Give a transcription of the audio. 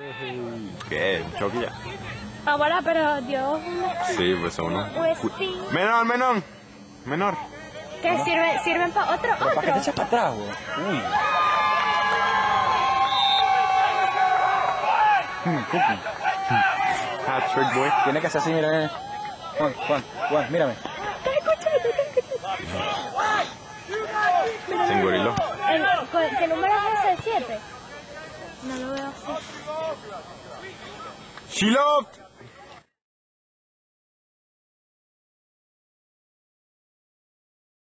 ¿Qué? ¿Un choque ya? Ahora, pero Dios. Sí, pues uno. Pues sí. Menor, menor. Menor. ¿Qué sirven para otro? ¿Para qué te Otro. echas para atrás, güey? Uy. Cookie. Hat trick, boy. Tiene que ser así, mira. Juan, mírame. Sin gorilo. ¿Qué número es ese? ¿7? No lo veo así. She loved.